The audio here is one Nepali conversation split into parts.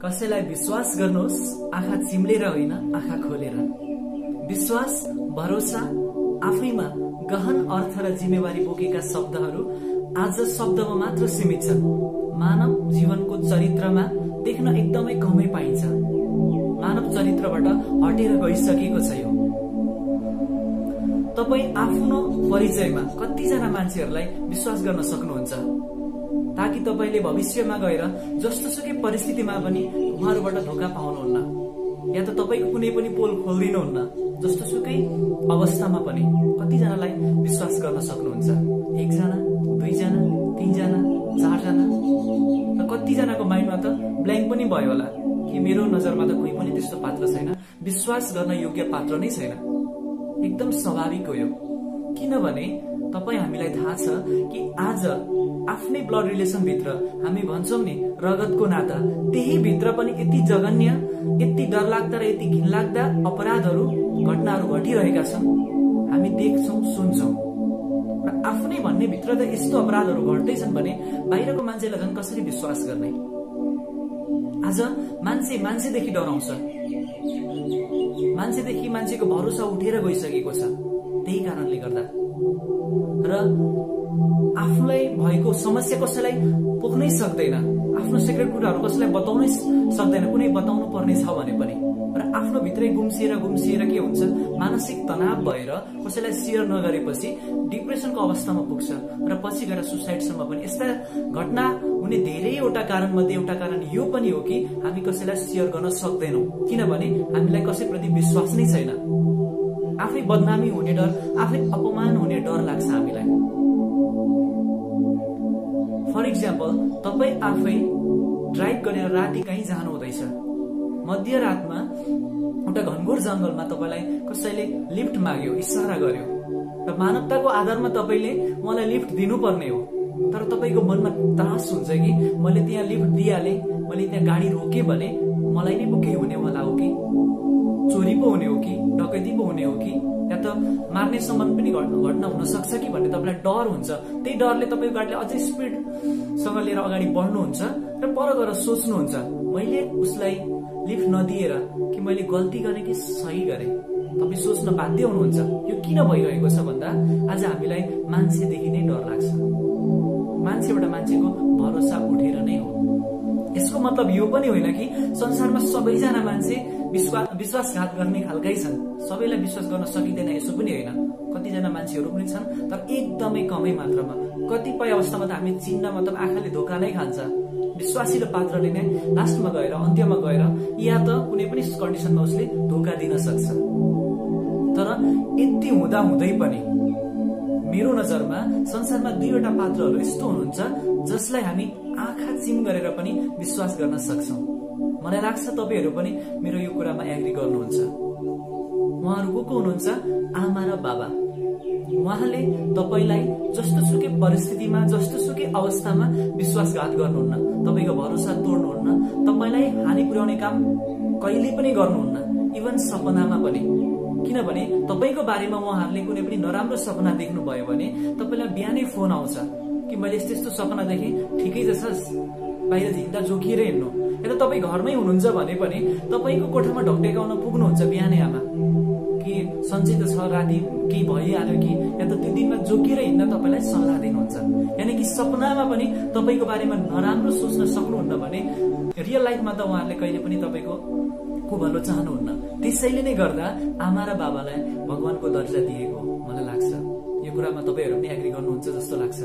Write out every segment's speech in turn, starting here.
कसैलाई विश्वास गर्नुहोस्, आँखा चिम्लेर होइन, आँखा खोलेर। विश्वास, भरोसा आफैमा गहन अर्थ र जिम्मेवारी बोकेका शब्दहरू आज शब्दमा मात्र सीमित छन्। मानव जीवनको चरित्रमा देख्न एकदमै कमै पाइन्छ। मानव चरित्रबाट हटेर गइसकेको छ यो। तपाईँ आफ्नो परिचयमा कतिजना मान्छेहरूलाई विश्वास गर्न सक्नुहुन्छ, ताकि तपाईँले भविष्यमा गएर जस्तोसुकै परिस्थितिमा पनि उहाँहरूबाट धोका पाउनुहुन्न, या त तपाईँको कुनै पनि पोल खोलिदिनुहुन्न। जस्तोसुकै अवस्थामा पनि कतिजनालाई विश्वास गर्न सक्नुहुन्छ? 1 जना, 2 जना, 3 जना, 4 जना, र कतिजनाको माइन्डमा त ब्ल्याङ्क पनि भयो होला कि मेरो नजरमा त कोही पनि त्यस्तो पात्र छैन, विश्वास गर्न योग्य पात्र नै छैन। एकदम स्वाभाविक हो यो, किनभने तपाईँ हामीलाई थाहा छ कि आज आफ्नै ब्लड रिलेसन भित्र हामी भन्छौं नि रगतको नाता, त्यही भित्र पनि यति जघन्य, यति डरलाग्दा र यति घिनलाग्दा अपराधहरू, घटनाहरू घटिरहेका छन्। हामी देख्छौं, सुन्छौं, र आफ्नै भन्ने भित्र त यस्तो अपराधहरू घट्दैछन् भने बाहिरको मान्छेलाई झन् कसरी विश्वास गर्ने? आज मान्छे मान्छेदेखि डराउँछ, मान्छेदेखि मान्छेको भरोसा उठेर गइसकेको छ। त्यही कारणले गर्दा र आफूलाई भएको समस्या कसैलाई पोख्नै सक्दैन, आफ्नो सिक्रेट कुराहरू कसैलाई बताउनै सक्दैन, कुनै बताउनु पर्ने छ भने पनि। र आफ्नो भित्रै गुम्सिएर के हुन्छ, मानसिक तनाव भएर कसैलाई शेयर नगरेपछि डिप्रेसनको अवस्थामा पुग्छ र पछि गएर सुसाइडसम्म पनि। यस्ता घटना हुने धेरैवटा कारण मध्ये एउटा कारण यो पनि हो कि हामी कसैलाई शेयर गर्न सक्दैनौं, किनभने हामीलाई कसैप्रति विश्वास नै छैन। आफै बदनामी हुने डर, आफै अपमान हुने डर लाग्छ हामीलाई। फर इक्जाम्पल, तपाईँ आफै ड्राइभ गरेर राति कहीँ जानु हुँदैछ, मध्यरातमा एउटा घनघोर जंगलमा तपाईँलाई कसैले लिफ्ट माग्यो, इशारा गर्यो, र मानवताको आधारमा तपाईँले उहाँलाई लिफ्ट दिनुपर्ने हो। तर तपाईँको मनमा त्रास हुन्छ कि मैले त्यहाँ लिफ्ट दिइहालेँ, मैले त्यहाँ गाडी रोके भने मलाई नै पो केही हुनेवाला हो कि, चोरी पो हुने हो कि, डकैती पो हुने हो कि, या त मार्ने सम्म पनि घटना हुन सक्छ कि भन्ने तपाईँलाई डर हुन्छ। त्यही डरले तपाईँको गाडीले अझै स्पिडसँग लिएर अगाडि बढ्नुहुन्छ र पर गएर सोच्नुहुन्छ मैले उसलाई लिफ्ट नदिएर कि मैले गल्ती गरेँ कि सही गरेँ। तपाईँ सोच्न बाध्य हुनुहुन्छ। यो किन भइरहेको छ भन्दा आज हामीलाई मान्छेदेखि नै डर लाग्छ, मान्छेबाट मान्छेको भरोसा उठेर नै हो। यसको मतलब यो पनि होइन कि संसारमा सबैजना मान्छे विश्वासघात गर्ने खालकै छन्, सबैलाई विश्वास गर्न सकिँदैन, यसो पनि होइन। कतिजना मान्छेहरू पनि छन्, तर एकदमै कमै मात्रामा। कतिपय अवस्थामा त हामी चिन्न मतलब आँखाले धोका नै खान्छ। विश्वासिलो पात्रले नै लास्टमा गएर, अन्त्यमा गएर या त कुनै पनि कन्डिसनमा उसले धोका दिन सक्छ। तर यति हुँदा हुँदै पनि मेरो नजरमा संसारमा 2वटा पात्रहरू यस्तो हुनुहुन्छ जसलाई हामी आँखा चिम गरेर पनि विश्वास गर्न सक्छौं। मलाई लाग्छ तपाईहरू पनि मेरो यो कुरामा एग्री गर्नुहुन्छ। उहाँहरू को हुनुहुन्छ? आमा र बाबा। उहाँले तपाईलाई जस्तोसुकै परिस्थितिमा, जस्तोसुकै अवस्थामा विश्वासघात गर्नुहुन्न, तपाईको भरोसा तोड्नुहुन्न, तपाईलाई हानि पुर्याउने काम कहिले पनि गर्नुहुन्न, इभन सपनामा पनि। किनभने तपाईको बारेमा उहाँहरूले कुनै पनि नराम्रो सपना देख्नुभयो भने तपाईलाई बिहानै फोन आउँछ कि मैले यस्तो सपना देखेँ, ठिकै त छस्, बाहिर झिन्दा जोगिएर हिँड्नु। या त तपाईँ घरमै हुनुहुन्छ भने पनि तपाईको कोठामा ढकढकाउन पुग्नुहुन्छ बिहानै आमा कि सन्चै त छ, राति केही भइहाल्यो कि, या त त्यो दिनमा जोगिएर हिँड्न तपाईलाई सल्लाह दिनुहुन्छ। यानि कि सपनामा पनि तपाईको बारेमा नराम्रो सोच्न सक्नुहुन्न भने रियल लाइफमा त उहाँहरूले कहिले पनि तपाईको को भलो चाहनुहुन्न। त्यसैले नै गर्दा आमा र बाबालाई भगवानको दर्जा दिएको मलाई लाग्छ। यो कुरामा तपाईहरू पनि एग्री गर्नुहुन्छ जस्तो लाग्छ।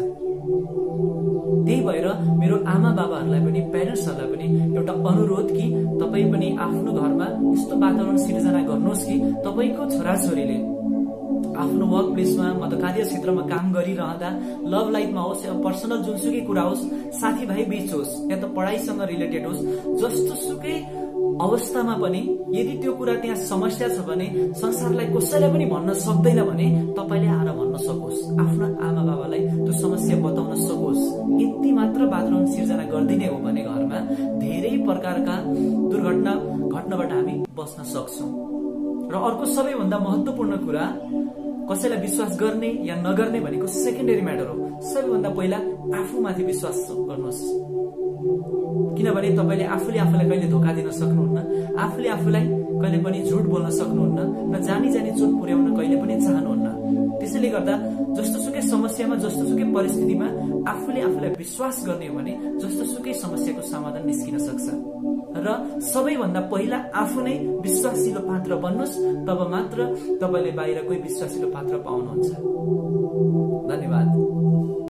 त्यही भएर मेरो आमा बाबाहरूलाई पनि, प्यारेन्ट्सहरूलाई पनि एउटा अनुरोध कि तपाईँ पनि आफ्नो घरमा यस्तो वातावरण सिर्जना गर्नुहोस् कि तपाईँको छोराछोरीले आफ्नो वर्क प्लेसमा, मतलब कार्यक्षेत्रमा काम गरिरहँदा, लभ लाइफमा होस् या पर्सनल जुनसुकै कुरा होस्, साथीभाइ बीच होस् या त पढाइसँग रिलेटेड होस्, जस्तोसुकै अवस्थामा पनि यदि त्यो कुरा त्यहाँ समस्या छ भने संसारलाई कसैलाई पनि भन्न सक्दैन भने तपाईले आएर भन्न सकोस्, आफ्नो आमा बाबालाई त्यो समस्या बताउन सकोस्। यति मात्र वातावरण सिर्जना गरिदिने हो भने घरमा धेरै प्रकारका दुर्घटना घट्नबाट हामी बच्न सक्छौं। र अर्को सबैभन्दा महत्त्वपूर्ण कुरा, कसैलाई विश्वास गर्ने या नगर्ने भनेको सेकेन्डरी म्याटर हो। सबैभन्दा पहिला आफूमाथि विश्वास गर्नुहोस्। किनभने तपाईले आफूले आफूलाई कहिले धोका दिन सक्नुहुन्न, आफूले आफूलाई कहिले पनि झुट बोल्न सक्नुहुन्न र जानी जानी चोट पुर्याउन कहिले पनि चाहनुहुन्न। त्यसैले गर्दा जस्तोसुकै समस्यामा, जस्तोसुकै परिस्थितिमा आफूले आफूलाई विश्वास गर्ने हो भने जस्तोसुकै समस्याको समाधान निस्किन सक्छ। र सबैभन्दा पहिला आफू नै विश्वासिलो पात्र बन्नुस्, तब मात्र तपाईले बाहिर कोही विश्वासिलो पात्र पाउनुहुन्छ। धन्यवाद।